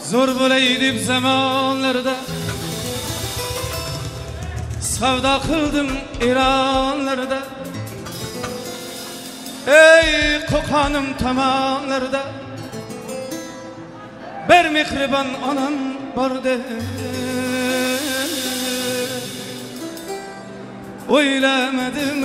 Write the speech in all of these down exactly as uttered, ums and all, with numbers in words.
Zor bo'lay deb zamonlarda savdo qildim Eronlarda. Ey Qo'qonim tomonlarda bir mehribon onam bordi. O'ylamadim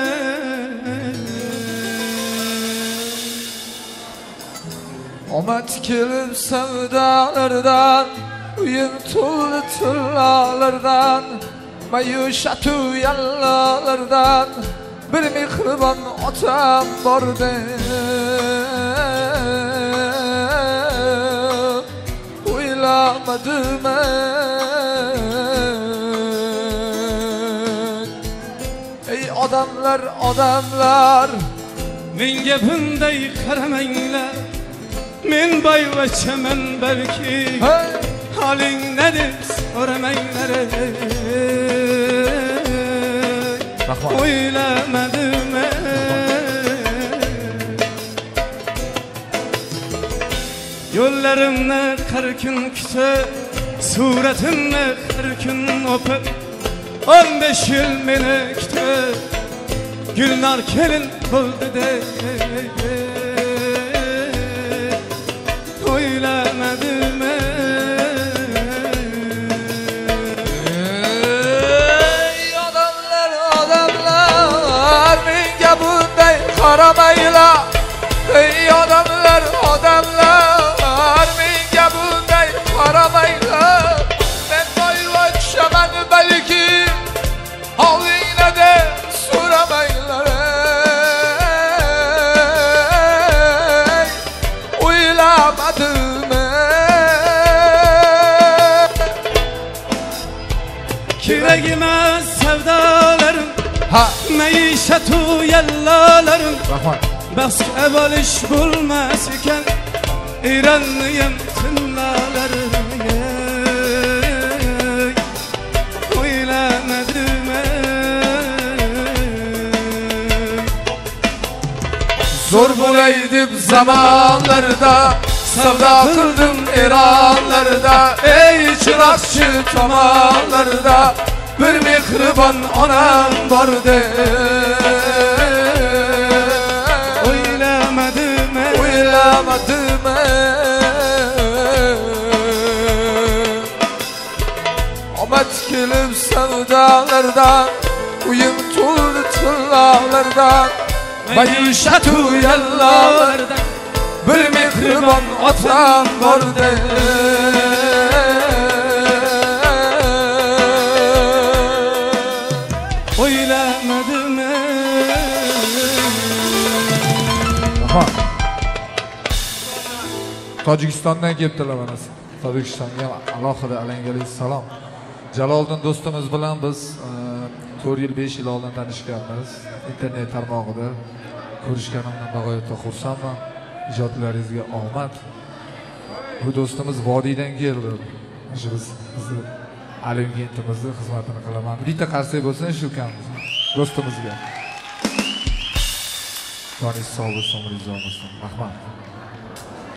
omad kelib savdolardan, uyim to'ldi tillalardan, mayushatu yallalardan bir mehribon otam bordi. O'ylamadim ey odamlar, odamlar, menga bunday qaramanglar. Men boyvachaman balki, haling ne deb so'ramanglar. O'ylamadim yo'llarimni har kun kutib, suratimni har kun o'pib, o'n besh yil meni kutib, Gulnor kelin bo'ldi deb o'ylamadim. Ey odamlar, odamlar, menga bunday qaramaylar. Ey odamlar, odamlar, menga bunday qaramaylar. Men boyvachaman balki, holingni deb so'ramaylar. O'ylamadim kerak emas savdolarim, maishatu yallalarim. Baxtga bo'lish bo'lmas ekan Eronning tillalari. O'ylamadim zo'r bo'lay deb zamonlarda savdo qildim Eronlarda. Ey chiroqchi tomonlarda bir mehribon onam bordi. O'ylamadim o'ylamadim omad kelib savdolardan, uyim to'ldi tillalardan, mayushatu yallalardan bir mehribon otam bordi. O'ylamadim Tojikistondan kelibdilar manasi. Tojikistonga alohida alangali salom. Jaloliddin do'stimiz bilan biz to'rt yil besh yil oldin tanishganmiz. Internet tarmog'ida ko'rishganimdan bag'oyatda xursandman. Ijodlaringizga omad. Bu do'stimiz vodiydan keldi. Shu biz alimgentimizni xizmatini qilaman. Bitta qarsak bo'lsin shu ukamiz do'stimizga. Joningiz sog' bo'lsin, umringiz uzoq bo'lsin. Rahmat.